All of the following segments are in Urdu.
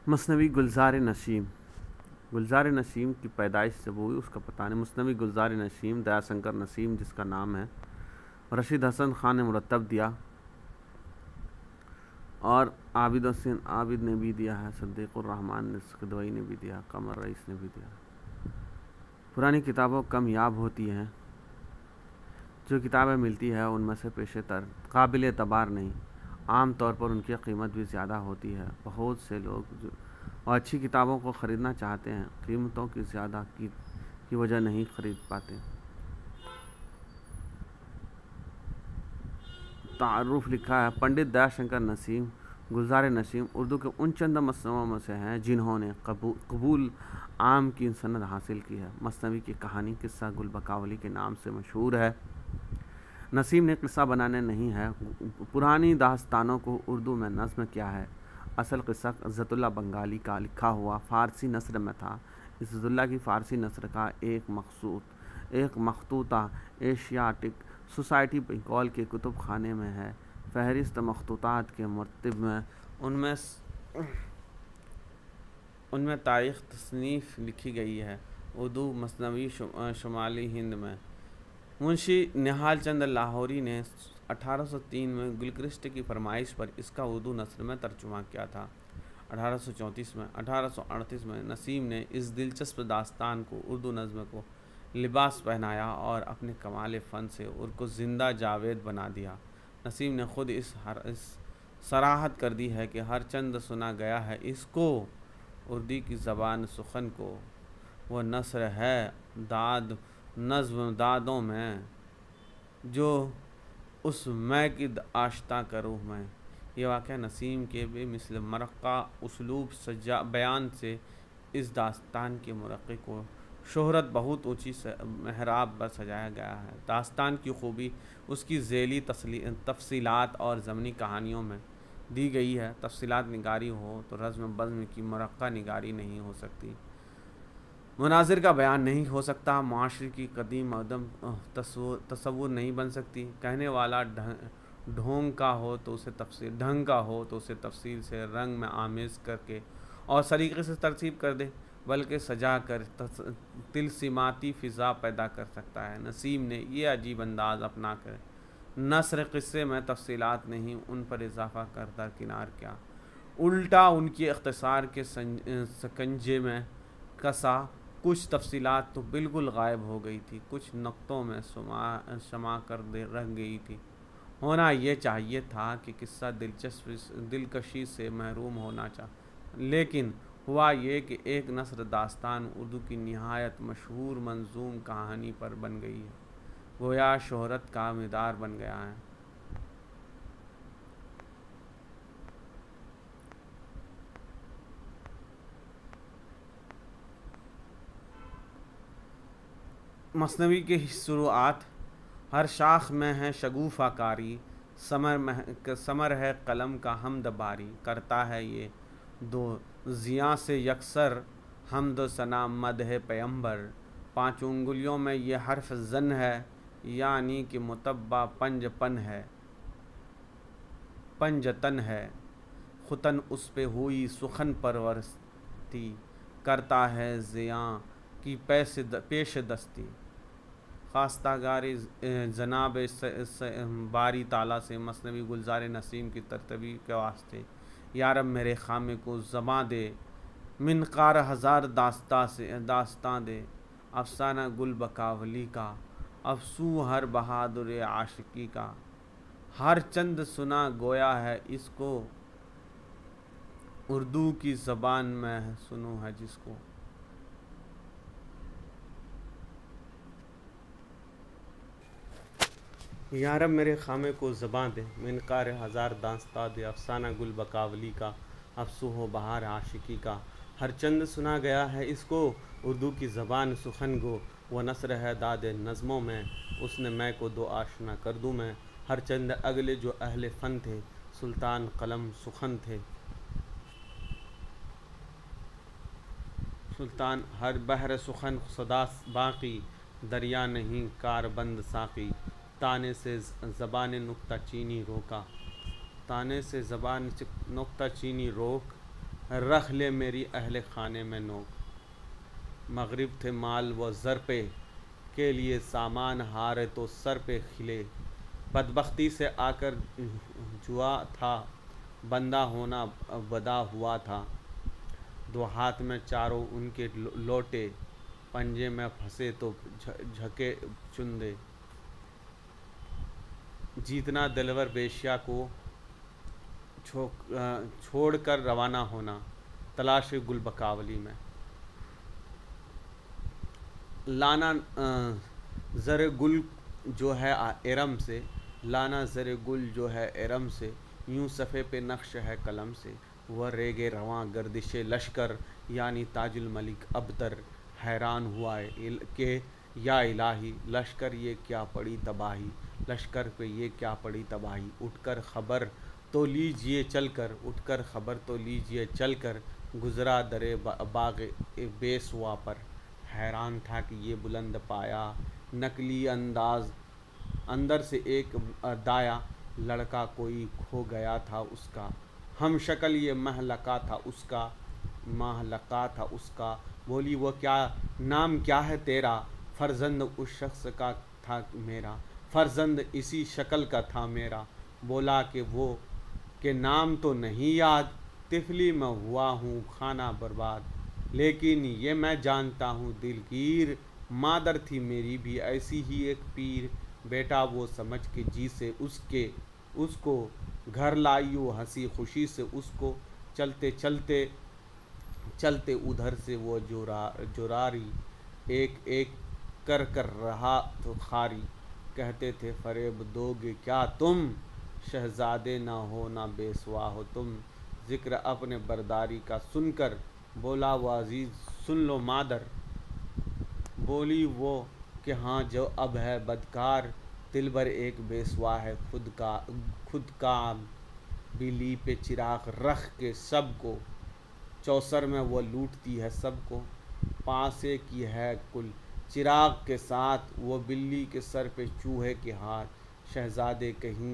مثنوی گلزار نسیم۔ گلزار نسیم کی پیدائش جب ہوئی اس کا پتہ نہیں۔ مثنوی گلزار نسیم دیا شنکر نسیم جس کا نام ہے، رشید حسن خان نے مرتب دیا اور عابد حسین عابد نے بھی دیا ہے، صدیق الرحمان خدوئی نے بھی دیا، قمر رئیس نے بھی دیا۔ پرانی کتابوں کمیاب ہوتی ہیں، جو کتابیں ملتی ہیں ان میں سے پیش تر قابل اعتبار نہیں، عام طور پر ان کی قیمت بھی زیادہ ہوتی ہے۔ بہت سے لوگ جو اچھی کتابوں کو خریدنا چاہتے ہیں، قیمتوں کی زیادہ کی وجہ نہیں خرید پاتے۔ تعارف لکھا ہے پنڈت دیا شنکر نسیم۔ گلزار نسیم اردو کے ان چند مصنوعوں میں سے ہیں جنہوں نے قبول عام کی سند حاصل کی ہے۔ مثنوی کی کہانی قصہ گل بقاولی کے نام سے مشہور ہے۔ نسیم نے قصہ بنانے نہیں ہے، پرانی داستانوں کو اردو میں نظم کیا ہے۔ اصل قصہ عزت اللہ بنگالی کا لکھا ہوا فارسی نثر میں تھا۔ عزت اللہ کی فارسی نثر کا ایک مخطوطہ ایشیاٹک سوسائٹی بنگال کے کتب خانے میں ہے۔ فہرست مخطوطات کے مرتب میں ان میں تاریخ تصنیف لکھی گئی ہے۔ اردو مثنوی شمالی ہند میں منشی نہال چند لاہوری نے 1803 میں گلکرسٹ کی فرمائش پر اس کا اردو نثر میں ترجمہ کیا تھا۔ 1838 میں نسیم نے اس دلچسپ داستان کو اردو نظم کو لباس پہنایا اور اپنے کمال فن سے ان کو زندہ جاوید بنا دیا۔ نسیم نے خود اس صراحت کر دی ہے کہ ہر چند سنا گیا ہے اس کو، اردو کی زبان سخن کو، وہ نثر ہے نظم دادوں میں، جو اس میں کی آشتا کروں میں۔ یہ واقعہ نسیم کے بے مثل مرقع اسلوب بیان سے اس داستان کے مرقع کو شہرت بہت اونچی محراب پر سجایا گیا ہے۔ داستان کی خوبی اس کی ذیلی تفصیلات اور ضمنی کہانیوں میں دی گئی ہے۔ تفصیلات نگاری ہو تو رزم بزم کی مرقع نگاری نہیں ہو سکتی، مناظر کا بیان نہیں ہو سکتا، معاشرے کی قدیم عدم تصور نہیں بن سکتی۔ کہنے والا ڈھنگ کا ہو تو اسے تفصیل سے رنگ میں آمیز کر کے اور سلیقے سے ترتیب کر دے، بلکہ سجا کر طلسماتی فضا پیدا کر سکتا ہے۔ نسیم نے یہ عجیب انداز اپنا کر نثر قصے میں تفصیلات نہیں ان پر اضافہ کر کنار کیا، الٹا ان کی اختصار کے سکنجے میں کسا۔ کچھ تفصیلات تو بالکل غائب ہو گئی تھی، کچھ نقطوں میں شمع کر رہ گئی تھی۔ ہونا یہ چاہیے تھا کہ قصہ دلکشی سے محروم ہونا لیکن ہوا یہ کہ ایک نثر داستان اردو کی نہایت مشہور منظوم کہانی پر بن گئی ہے، گویا شہرت کا مدار بن گیا ہے۔ مثنوی کے شروعات ہر شاخ میں ہے شگوفہ کاری، ثمر ہے قلم کا حمد باری، کرتا ہے یہ دو ضیاء سے یکسر حمد و ثنا مدح پیمبر۔ 5 انگلیوں میں یہ حرف زن ہے، یعنی کہ متبع پنجتن ہے، ختن اس پہ ہوئی سخن پرورستی، کرتا ہے ضیاء کی پیش دستی۔ خواستگاری جناب باری تعالیٰ سے مثنوی گلزار نسیم کی ترتیب کے واسطے یارب میرے خامے کو زباں دے، منقار ہزار داستاں دے، افسانہ گل بقاولی کا، افسوں ہر بہادر عاشقی کا، ہر چند سنا گویا ہے اس کو، اردو کی زبان میں سنو ہے جس کو۔ یارب میرے خامے کو زباں دے، منقار ہزار داستاں دے، افسانہ گل بقاولی کا، افسوں ہو بہار عاشقی کا، ہر چند سنا گیا ہے اس کو، اردو کی زبان سخن گو، وہ نثر ہے داد نظموں میں، اس نے میں کو دو آشنا کر دوں میں۔ ہر چند اگلے جو اہل فن تھے، سلطان قلم سخن تھے، سلطان ہر بحر سخن صدا باقی، دریا نہیں کار بند ساقی، تانے سے زبان نکتہ چینی روکا، تانے سے زبان نکتہ چینی روک، رکھ لے میری اہل خانے میں نوک، مغرب تھے مال و زر پہ، کے لیے سامان ہارے تو سر پہ کھلے، بدبختی سے آ کر جوا تھا، بندہ ہونا ودا ہوا تھا، دو ہاتھ میں چاروں ان کے لوٹے، پنجے میں پھنسے تو جھکے چندے، جیتنا دلور بیشیا کو چھوڑ کر روانہ ہونا، تلاش گل بکاولی میں، لانا زر گل جو ہے ارم سے، لانا زر گل جو ہے ارم سے، یوں صفحے پہ نقش ہے قلم سے، وہ ریگ رواں گردش لشکر، یعنی تاج الملک ابتر حیران ہوا کہ یا الہی، لشکر یہ کیا پڑی تباہی، لشکر پہ یہ کیا پڑی تباہی، اٹھ کر خبر تو لیجئے چل کر، اٹھ کر خبر تو لیجئے چل کر، گزرا درے باغ بیسوا پر، حیران تھا کہ یہ بلند پایا نقلی انداز، اندر سے ایک دایا لڑکا کوئی کھو گیا تھا اس کا، ہم شکل یہ مہ لقا تھا اس کا، ماہ لقا تھا اس کا، بولی وہ کیا نام کیا ہے تیرا، فرزند اس شخص کا تھا میرا، فرزند اسی شکل کا تھا میرا، بولا کہ وہ کہ نام تو نہیں یاد، طفلی میں ہوا ہوں خانہ برباد، لیکن یہ میں جانتا ہوں دلگیر، مادر تھی میری بھی ایسی ہی ایک پیر، بیٹا وہ سمجھ کے جی سے اس کو گھر لائی وہ ہنسی خوشی سے اس کو، چلتے چلتے ادھر سے وہ جوراری، ایک ایک کر رہا تو خاری، کہتے تھے فریب دو گے کیا تم، شہزادے نہ ہو نہ بیسوا ہو تم، ذکر اپنے برداری کا سن کر، بولا وہ عزیز سن لو مادر، بولی وہ کہ ہاں جو اب ہے بدکار، دلبر ایک بیسوا ہے خود کا، بلی پہ چراغ رکھ کے سب کو، چوسر میں وہ لوٹتی ہے سب کو، پاسے کی ہے کل چراغ کے ساتھ، وہ بلی کے سر پہ چوہے کے ہاتھ، شہزادے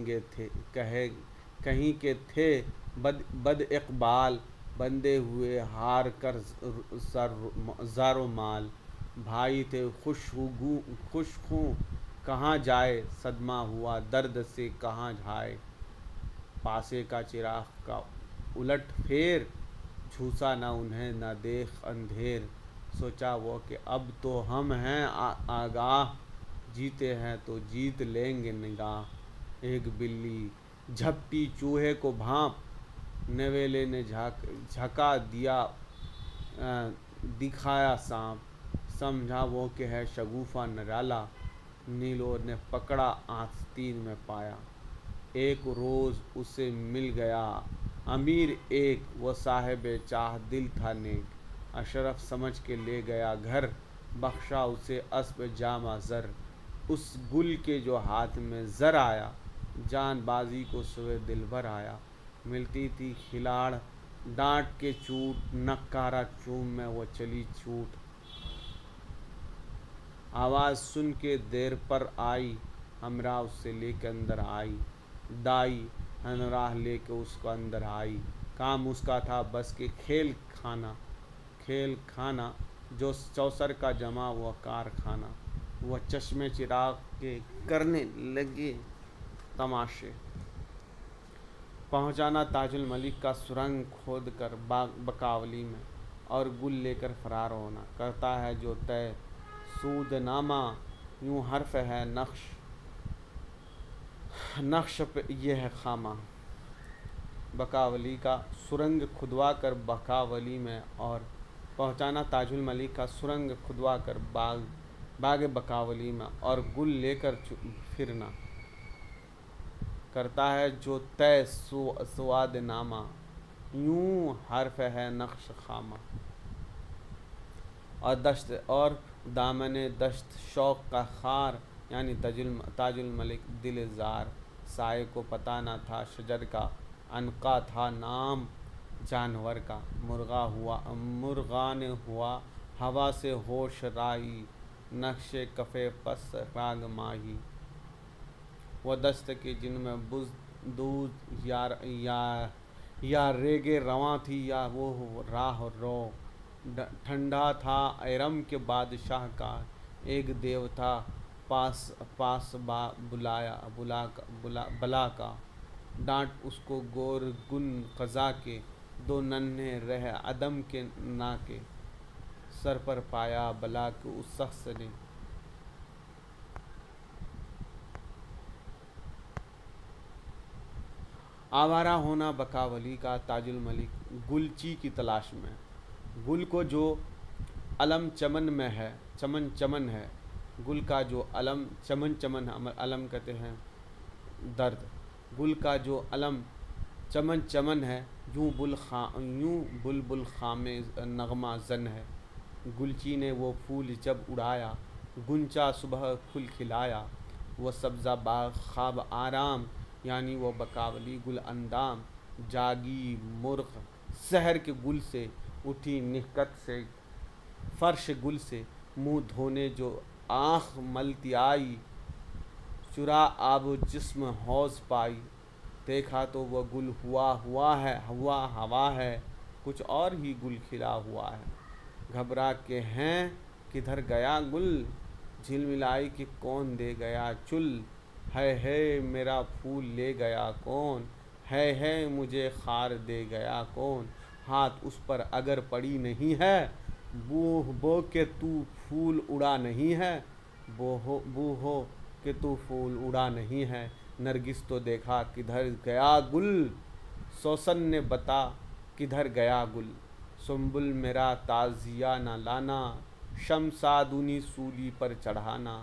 کہیں کے تھے بد اقبال، بندے ہوئے ہار کر زار و مال، بھائی تھے خوش خوں کہاں جائے، صدمہ ہوا درد سے کہاں جائے، پاسے کا چراغ کا الٹ پھیر، جھوسا نہ انہیں نہ دیکھ اندھیر، سوچا وہ کہ اب تو ہم ہیں آگاہ، جیتے ہیں تو جیت لیں گے نگاہ، ایک بلی جھپٹی چوہے کو بھانپ، نویلے نے جھکا دیا دکھایا سانپ، سمجھا وہ کہ ہے شگوفہ نرالا، نیلو نے پکڑا آستین میں پایا، ایک روز اسے مل گیا امیر ایک، وہ صاحب چاہ دل تھا نیک، اشرف سمجھ کے لے گیا گھر، بخشا اسے اسب جامہ زر، اس گل کے جو ہاتھ میں زر آیا، جان بازی کو سوئے دلبر آیا، ملتی تھی کھلاڑ ڈانٹ کے چوٹ، نکارا چوم میں وہ چلی چھوٹ، آواز سن کے دیر پر آئی، ہمراہ اس سے لے کے اندر آئی، دائی ہمراہ لے کے اس کو اندر آئی، کام اس کا تھا بس کے کھیل کھانا، جو چوسر کا جمع وہ کارخانہ، وہ چشمے چراغ کے کرنے لگے تماشے، پہنچانا تاج الملک کا سرنگ کھود کر بکاولی میں، اور گل لے کر فرار ہونا، کرتا ہے جو طے سود نامہ، یوں حرف ہے نقش پہ یہ ہے خامہ، بکاولی کا سرنگ کھدوا کر بکاولی میں، اور پہنچانا تاج الملک کا سرنگ کھدوا کر باغ بکاولی میں، اور گل لے کر پھرنا، کرتا ہے جو طے سواد نامہ، یوں حرف ہے نقش خامہ، اور دامن دشت شوق کا خار، یعنی تاج الملک دل زار، سائے کو پتہ نہ تھا شجر کا، عنقا تھا نام جانور کا، مرغان ہوا ہوا سے ہوش رائی، نقش کف پس راگ ماہی، وہ دشت کے جن میں دود یا ریگے رواں تھی یا وہ راہ رو، ٹھنڈا تھا ارم کے بادشاہ کا ایک دیو تھا پاس بلا کا، ڈانٹ اس کو گور گن قضا کے، دو ننھے رہ عدم کے نا کے، سر پر پایا بلا کے اس شخص نے۔ آوارہ ہونا بقاولی کا تاج الملک گلچی کی تلاش میں، گل کو جو علم چمن میں ہے، چمن ہے، گل کا جو علم چمن علم کہتے ہیں درد، گل کا جو علم چمن ہے، یوں بلبل خام نغمہ زن ہے، گلچی نے وہ پھول جب اڑایا، گنچا صبح کھل کھلایا، وہ سبزہ باغ خواب آرام، یعنی وہ بقاولی گل اندام، جاگی مرغ سحر کے گل سے، اٹھی نہکت سے فرش گل سے، منہ دھونے جو آنکھ ملتی آئی، چرا آب و جسم حوض پائی، دیکھا تو وہ گل ہوا ہے، کچھ اور ہی گل کھلا ہوا ہے، گھبرا کے ہیں کدھر گیا گل، جھلملائی کہ کون دے گیا چل، ہے میرا پھول لے گیا کون، ہے مجھے خار دے گیا کون، ہاتھ اس پر اگر پڑی نہیں ہے، بو کہ تو پھول اڑا نہیں ہے، بو ہو کہ تو پھول اڑا نہیں ہے، نرگس تو دیکھا کدھر گیا گل، سوسن نے بتا کدھر گیا گل، سنبل میرا تعزیہ نہ لانا، شمسادونی سولی پر چڑھانا۔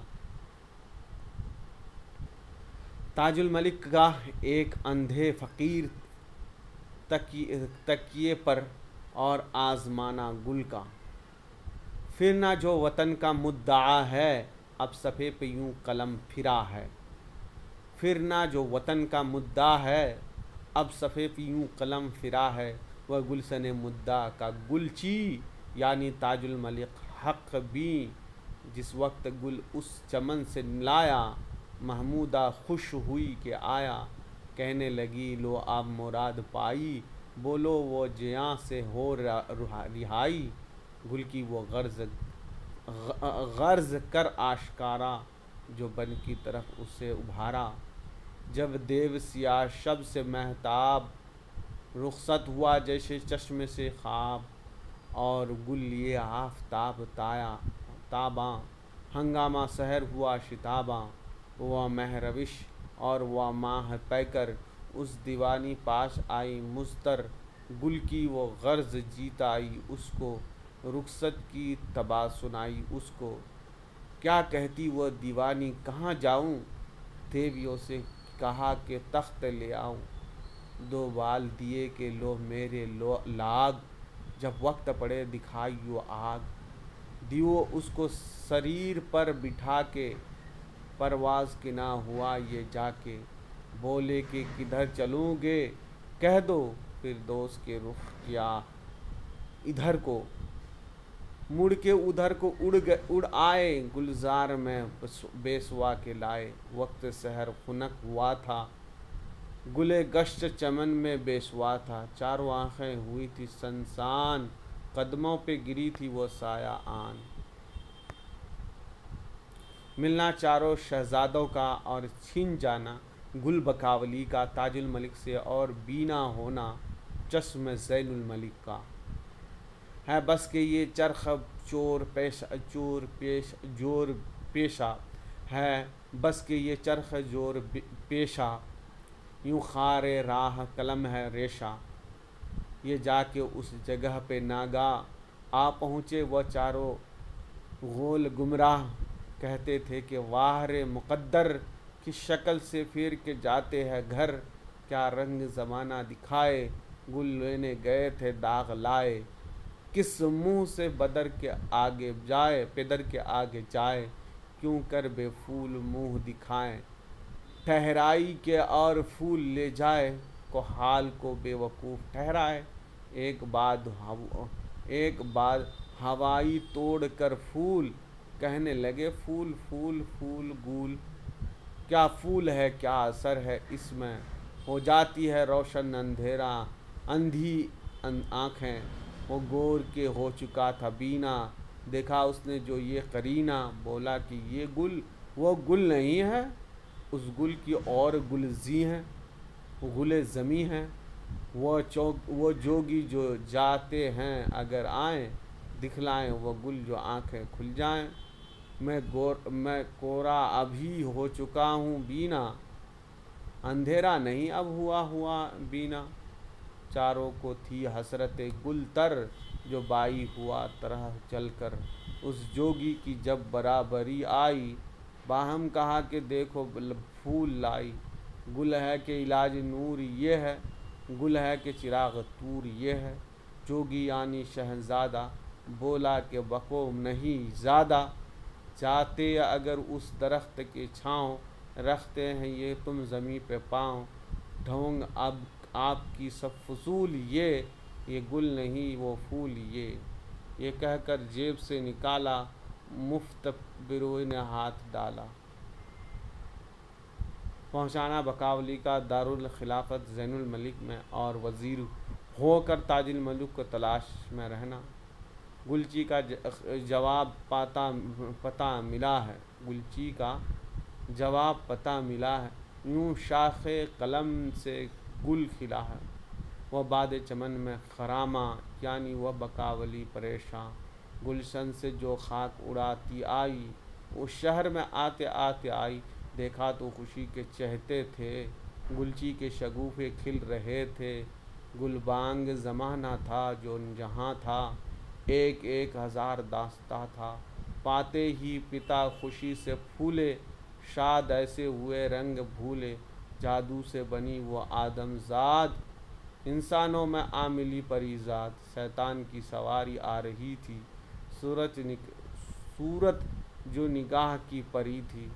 تاج الملک کا ایک اندھے فقیر تکیے پر اور آزمانا گل کا، پھرنا جو وطن کا مدعا ہے، اب صفحے پہ یوں قلم پھرا ہے، پھرنا جو وطن کا مدعا ہے، اب صفحے پہ یوں قلم پھرا ہے، وہ گلشن مدعا کا گلچی، یعنی تاج الملک حق بھی، جس وقت گل اس چمن سے لایا، محمودہ خوش ہوئی کہ آیا، کہنے لگی لو اب مراد پائی، بولو وہ جیاں سے ہو رہائی، گل کی وہ غرض کر آشکارا، جو بن کی طرف اسے ابھارا، جب دیو سیاہ شب سے مہتاب، رخصت ہوا جیسے چشمے سے خواب، اور گل لیے آفتاب تاباں، ہنگامہ سحر ہوا شتاباں، وہ مہ روش اور وہ ماہ پیکر، اس دیوانی پاس آئی مضطر، گل کی وہ غرض جیت آئی اس کو، رخصت کی تباہ سنائی اس کو، کیا کہتی وہ دیوانی کہاں جاؤں، دیویوں سے کہا کہ تخت لے آؤں، دو بال دیے کہ لو میرے لاگ، جب وقت پڑے دکھائیو آگ، دیو اس کو سریر پر بٹھا کے، پرواز کی نہ ہوا یہ جا کے، بولے کہ کدھر چلوں گے کہہ دو، فردوس کے رخ کیا ادھر کو، مڑ کے ادھر کو اڑ آئے، گلزار میں بیسوا کے لائے، وقت سحر خنک ہوا تھا، گلے گشت چمن میں بیسوا تھا، چاروں آنکھیں ہوئی تھی سنسان، قدموں پہ گری تھی وہ سایہ آن، ملنا چاروں شہزادوں کا اور چھین جانا گل بقاولی کا تاج الملک سے، اور بینا ہونا چشم زین الملک کا، ہے بس کہ یہ چرخ چور پیشہ ہے، بس کہ یہ چرخ جور پیشہ، یوں خار راہ قلم ہے ریشہ، یہ جا کے اس جگہ پہ ناگاہ آ پہنچے وہ چاروں غول گمراہ، کہتے تھے کہ واہ رے مقدر، کس شکل سے پھر کے جاتے ہیں گھر، کیا رنگ زمانہ دکھائے، گل لینے گئے تھے داغ لائے، کس منہ سے پدر کے آگے جائے، کیوں کر بے پھول منہ دکھائیں، ٹھہرائی کے اور پھول لے جائے، کو حال کو بے وقوف ٹھہرائے، ایک بعد ہوائی توڑ کر پھول، کہنے لگے پھول پھول پھول گول، کیا پھول ہے کیا اثر ہے اس میں، ہو جاتی ہے روشن اندھیرا، اندھی آنکھیں، وہ گور کے ہو چکا تھا بینا، دیکھا اس نے جو یہ قرینہ، بولا کہ یہ گل وہ گل نہیں ہے، اس گل کی اور گلزی ہیں، گل زمیں ہیں، وہ جوگی جو جاتے ہیں اگر آئیں، دکھلائیں وہ گل جو آنکھیں کھل جائیں، میں کورا ابھی ہو چکا ہوں بینا، اندھیرا نہیں اب ہوا بینا، چاروں کو تھی حسرت گل تر، جو بائی ہوا طرح چل کر، اس جوگی کی جب برابری آئی، باہم کہا کہ دیکھو پھول لائی، گل ہے کہ علاج نور یہ ہے، گل ہے کہ چراغ طور یہ ہے، جوگی یعنی شہزادہ بولا کہ بقو نہیں زیادہ، چاہتے اگر اس درخت کے چھاؤں، رکھتے ہیں یہ تم زمیں پہ پاؤں، ڈھونگ اب آپ کی سب فضول یہ گل نہیں وہ پھول یہ کہہ کر جیب سے نکالا، مفت بروئے نے ہاتھ ڈالا۔ پہنچانا بقاولی کا دارالخلافت زین الملک میں اور وزیر ہو کر تاج الملک کو تلاش میں رہنا۔ گلچی کا جواب پتہ ملا ہے، گلچی کا جواب پتہ ملا ہے، یوں شاخ قلم سے گل کھلا ہے، وہ باد چمن میں خراما، یعنی وہ بقاولی پریشاں، گلشن سے جو خاک اڑاتی آئی، اس شہر میں آتے آتے آئی، دیکھا تو خوشی کے چہتے تھے، گلچی کے شگوفے کھل رہے تھے، گلبانگ زمانہ تھا جو جہاں تھا، ایک ہزار داستاں تھا، پاتے ہی پتا خوشی سے پھولے، شاد ایسے ہوئے رنگ بھولے، جادو سے بنی وہ آدم زاد، انسانوں میں آ ملی پری ذات، شیطان کی سواری آ رہی تھی، صورت جو نگاہ کی پری تھی،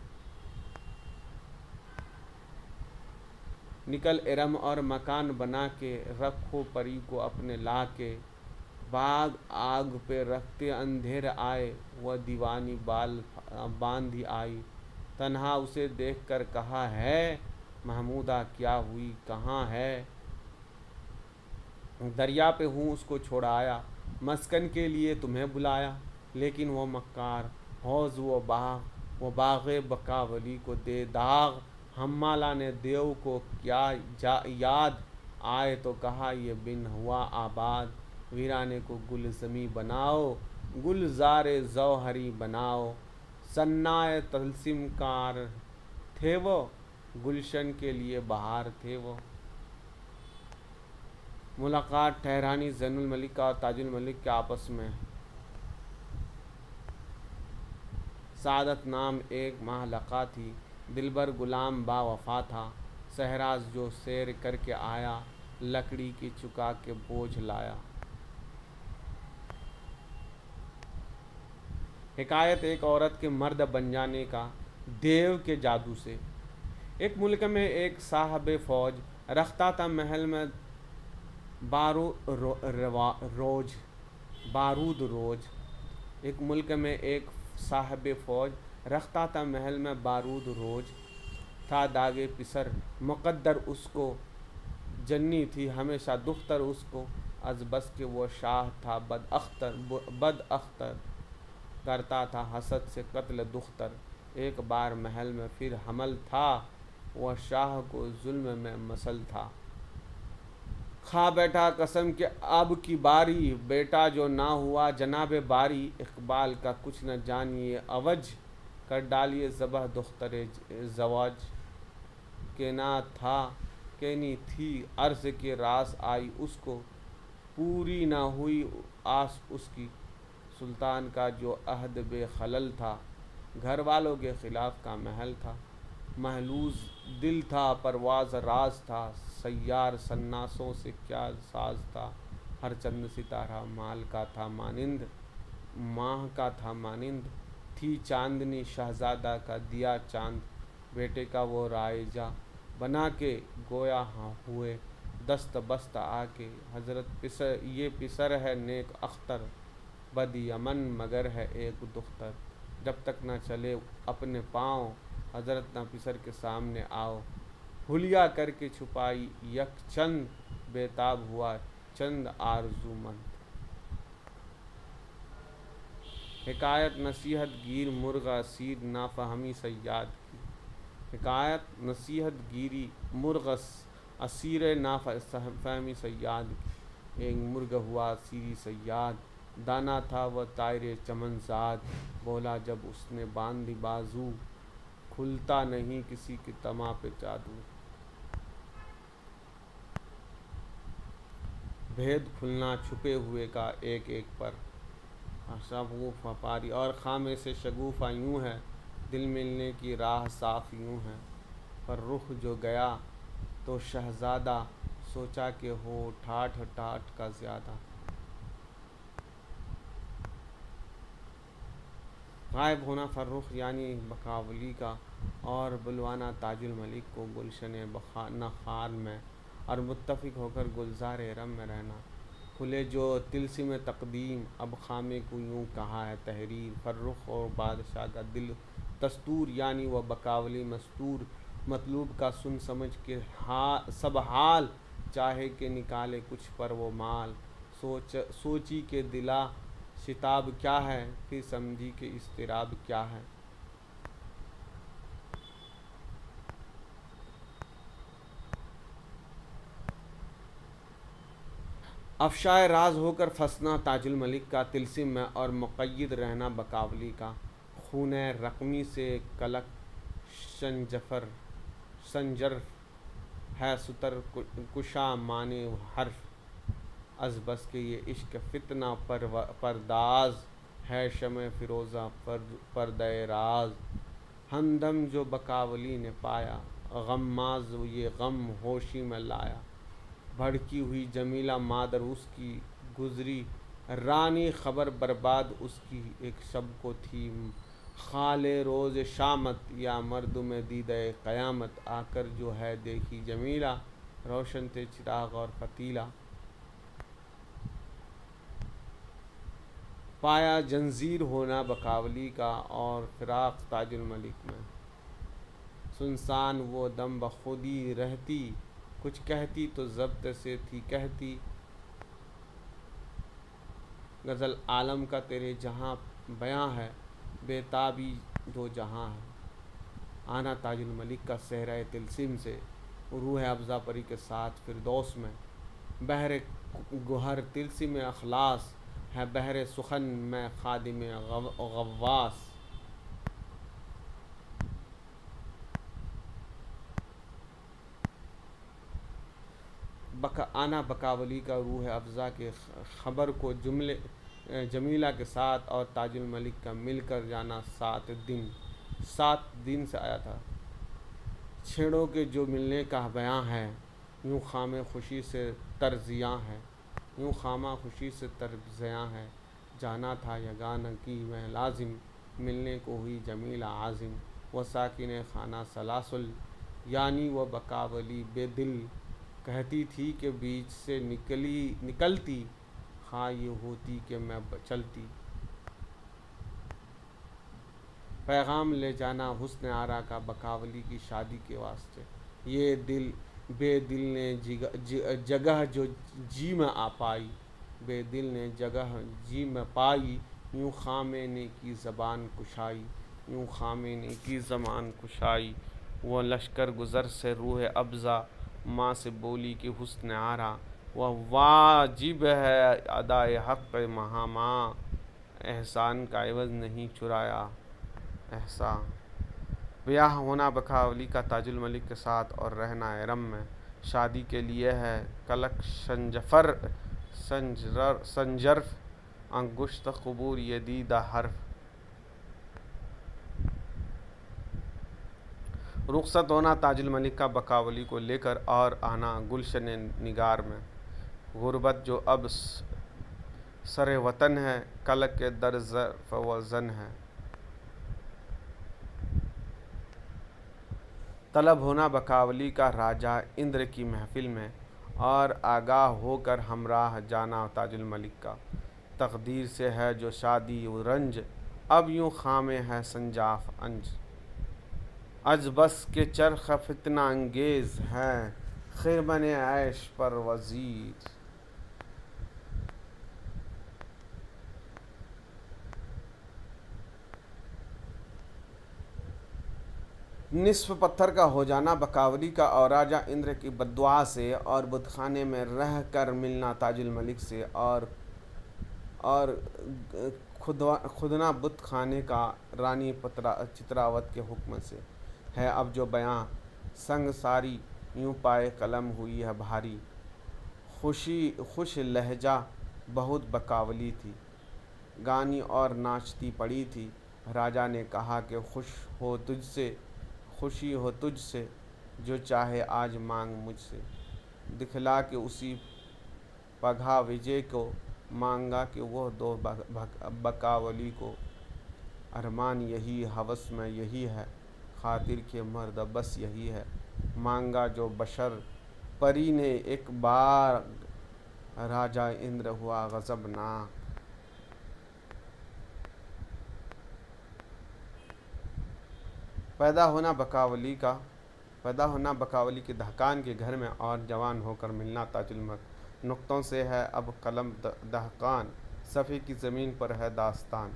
نکل ارم اور مکان بنا کے، رکھو پری کو اپنے لا کے، باغ آگ پہ رکھتے اندھیر آئے، وہ دیوانی بال باندھی آئی، تنہا اسے دیکھ کر کہا ہے محمودہ کیا ہوئی کہاں ہے، دریا پہ ہوں اس کو چھوڑایا، مسکن کے لیے تمہیں بلایا، لیکن وہ مکار حوض وہ باغ بقاولی کو دے داغ، حمالہ نے دیو کو کیا یاد، آئے تو کہا یہ بن ہوا آباد، ویرانے کو گل زمیں بناؤ، گلزار جوہری بناؤ، صناع طلسم کار تھے وہ، گلشن کے لیے بہار تھے وہ۔ ملاقات ٹھہرانی زین الملک اور تاج الملک کے آپس میں۔ سعادت نام ایک محلقہ تھی، دلبر غلام با وفا تھا، شہراز جو سیر کر کے آیا، لکڑی کی چکا کے بوجھ لایا۔ حکایت ایک عورت کے مرد بن جانے کا دیو کے جادو سے۔ ایک ملک میں ایک صاحب فوج رکھتا تھا محل میں بارود روج۔ ایک ملک میں ایک صاحب فوج رکھتا تھا محل میں بارود روج، تھا داغے پسر مقدر اس کو، جنی تھی ہمیشہ دختر اس کو، از بس کہ وہ شاہ تھا بد اختر، کرتا تھا حسد سے قتل دختر، ایک بار محل میں پھر حمل تھا، وہ شاہ کو ظلم میں مسل تھا، کھا بیٹھا قسم کہ اب کی باری، بیٹا جو نہ ہوا جناب باری، اقبال کا کچھ نہ جانیے عوج، کر ڈالیے ذبح دختر زوج، کہنی تھی عرض کے راس آئی اس کو، پوری نہ ہوئی آس اس کی، سلطان کا جو عہد بے خلل تھا، گھر والوں کے خلاف کا محل تھا، محلوظ دل تھا پرواز راز تھا، سیار سناسوں سے کیا ساز تھا، ہر چند ستارہ مال کا تھا مانند، ماہ کا تھا مانند، تھی چاندنی شہزادہ کا دیا چاند، بیٹے کا وہ رائجہ بنا کے، گویا ہاں ہوئے دست بست آ کے، حضرت یہ پسر ہے نیک اختر، بد یمن مگر ہے ایک دختر، جب تک نہ چلے اپنے پاؤں، حضرت نہ پسر کے سامنے آؤ، حلیہ کر کے چھپائی یک چند، बेताब हुआ चंद आरज़ूमंद। हिकायत नसीहत गिर मुर्ग असीर नाफहमी सयाद की। हिकायत नसीहत गिरी मुर्ग असीर नाफहमी सयाद की। एक मुर्ग हुआ असीरी सयाद, दाना था वह तायरे चमनजाद। बोला जब उसने बांधी बाजू, खुलता नहीं किसी की तमा पे जादू। भेद खुलना छुपे हुए का एक एक पर, शगुफ़ पारी और खामे से शगुफ़ा यूँ है, दिल मिलने की राह साफ यूँ है। पर रुख जो गया तो शहज़ादा, सोचा कि हो ठाठ ठाठ का ज़्यादा। गायब होना फर्रुख यानी बकावली का, और बुलवाना ताजुल मलिक को गुलशन नखार में, और मुत्तफ़िक होकर गुलजार रम में रहना। खुले जो तिलस्म तक़दीम, अब खामे को यूँ कहा है तहरीर। फर्रुख और बादशाह का दिल दस्तूर यानी वह बकावली मस्तूर, मतलूब का सुन समझ के सब हाल, चाहे कि निकाले कुछ पर वो माल। सोची के दिला शिताब क्या है, फिर समझी के इस्तिराब क्या है। अफशाए राज होकर फंसना ताजुल मलिक का, तिलस्म में और मुक़य्यद रहना बकावली का। खूने रक़मी से कलक संजर है सुतर कुशा माने हर्फ। अज़ बस के ये इश्क फितना परदाज है, शमे फ़िरोज़ा पर्दे राज। हमदम जो बकावली ने पाया, गम्माज़ ये गम होशी में लाया। भड़की हुई जमीला मादर उसकी गुज़री, रानी खबर बर्बाद उसकी एक शब को थी। खाले रोज़ शामत या मर्दुम दीदे क़यामत, आकर जो है देखी जमीला, रोशन थे चिराग और पतीला। पाया जंजीर होना बकावली का, और फ़िराक़ ताजुल मलिक में। सुनसान वो दम बखुदी रहती, कुछ कहती तो ज़ब्त से थी कहती। गज़ल आलम का तेरे जहाँ बयां है, बेताबी दो जहाँ है। आना ताजुल मलिक का सहरा तिलस्म से, रूह अफ़ज़ा परी के साथ फ़िरदौस में। बहर गुहर तिलस्म अखलास है, बहर सुखन में खादिम गव्वास। आना बकावली का रूह अफ़ज़ा के ख़बर को जमीला के साथ, और ताजुल मलिक का मिलकर जाना 7 दिन से आया था। छेड़ों के जो मिलने का बयां है, यूँ खामे खुशी से तरज़ियाँ है, यूँ खामा खुशी से तरज़ियाँ है। जाना था यगाना की मैं लाजिम, मिलने को हुई जमीला आज़िम। वह साकिन खाना सलासुल यानी वह बकावली बेदिल, कहती थी कि बीच से निकलती, हाँ ये होती कि मैं चलती। पैगाम ले जाना हुस्न आरा का बकावली की शादी के वास्ते। ये बेदिल ने जगह जो जी में आ पाई, बेदिल ने जगह जी में पाई। यूँ खामे ने की ज़बान कुशाई, यूँ खामे ने की ज़बान कुशाई। वह लश्कर गुज़र से रूह अफ़ज़ा, माँ से बोली कि हुस्न आरा। वह वाजिब है अदाए हक़ महामा, एहसान का इवज़ नहीं चुराया एहसान। ब्याह होना बकावली का ताजुल मलिक के साथ, और रहना इरम में। शादी के लिए है कलक संजर्फ, अंगुश्त क़बूर ये दीदा हर्फ। रुखसत होना ताजुल मलिक का बकावली को लेकर, और आना गुलशन निगार में। गुरबत जो अब सरे वतन है, कलक के दर ज़र्फ़ वज़न है। तलब होना बकावली का राजा इंद्र की महफिल में, और आगाह होकर हमराह जाना ताजुल मलिक का। तकदीर से है जो शादी रंज, अब यूँ खामे है संजाफ अंज। अज बस के चरख़ फितना अंगेज़ हैं, خرمن عیش پر وزیر، نصف پتھر کا ہو جانا بکاولی کا اور راجہ اندر کی بددعا سے، اور بت خانے میں رہ کر ملنا تاج الملک سے، اور خدنا بت خانے کا رانی چتراوت کے حکم سے ہے اب جو بیاں، سنگ ساری یوں پائے قلم ہوئی ہے بھاری، خوش لہجہ بہت بکاولی تھی، گانی اور ناچتی پڑی تھی۔ راجا نے کہا کہ خوشی ہو تجھ سے، جو چاہے آج مانگ مجھ سے، دکھلا کے اسی پگھا وجے کو، مانگا کہ وہ دو بکاولی کو، ارمان یہی ہوس میں یہی ہے، خاطر کے مرد بس یہی ہے، مانگا جو بشر پری نے ایک بار، راجا اندر ہوا غضبناک۔ پیدا ہونا بکاولی کے دہقان کے گھر میں اور جوان ہو کر ملنا تاج الملک، نقطوں سے ہے اب قلم دہقان، صفحے کی زمین پر ہے داستان۔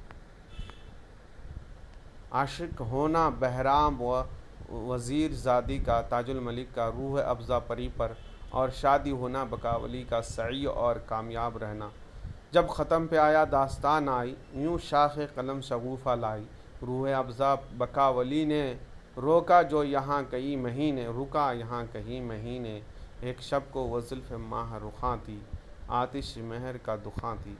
عاشق ہونا بہرام وزیر زادی کا تاج الملک کا، روح افزا پری پر، اور شادی ہونا بکاولی کا، سعی اور کامیاب رہنا۔ جب ختم پہ آیا داستان آئی، یوں شاخ قلم شگوفہ لائی، روح افزا بکاولی نے، رکا یہاں کئی مہینے، ایک شب کو وہ زلف ماہ رخاں تھی، آتش مہر کا دخاں تھی۔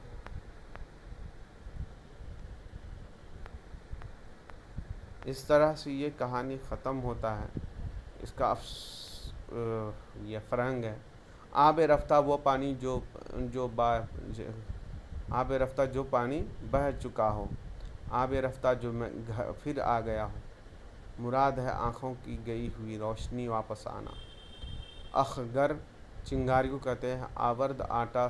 اس طرح سے یہ کہانی ختم ہوتا ہے۔ اس کا یہ فرہنگ ہے، آب رفتہ وہ پانی آب رفتہ جو پانی بہہ چکا ہو، آب رفتہ جو میں پھر آ گیا ہو، مراد ہے آنکھوں کی گئی ہوئی روشنی واپس آنا۔ اخگر چنگاری کو کہتے ہیں، آورد آٹا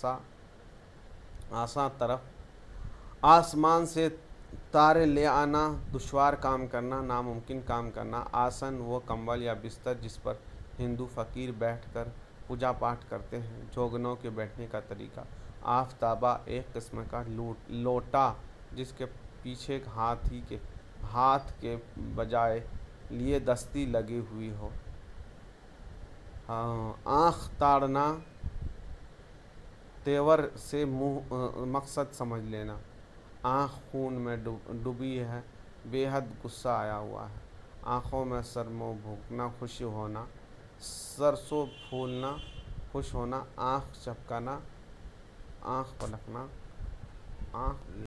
آساں طرف، آسمان سے تارے لے آنا، دشوار کام کرنا، ناممکن کام کرنا۔ آسن وہ کمبل یا بستر جس پر ہندو فقیر بیٹھ کر پوجا پاٹ کرتے ہیں، جوگنوں کے بیٹھنے کا طریقہ۔ آفتابہ ایک قسم کا لوٹا جس کے پیچھے ہاتھ کے بجائے لیے دستی لگی ہوئی ہو۔ آنکھ تاڑنا، تیور سے مقصد سمجھ لینا۔ آنکھ خون میں ڈوبی ہے، بے حد غصہ آیا ہوا ہے۔ آنکھوں میں سرمو بھونکنا، خوش ہونا، سرسوں پھولنا، خوش ہونا، آنکھ چپکنا، آنکھ پلکنا، آنکھ